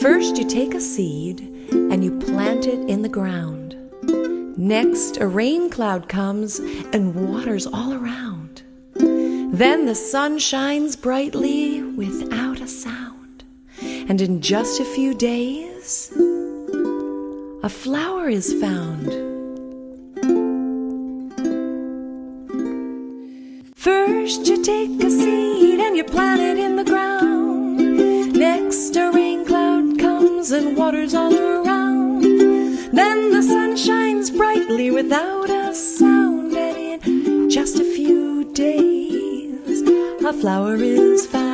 First, you take a seed and you plant it in the ground. Next, a rain cloud comes and waters all around. Then the sun shines brightly without a sound. And in just a few days, a flower is found. First, you take a seed and you plant it in the ground. Next, a rain cloud comes and waters all around. Then the sun shines brightly without a sound. And in just a few days, a flower is found.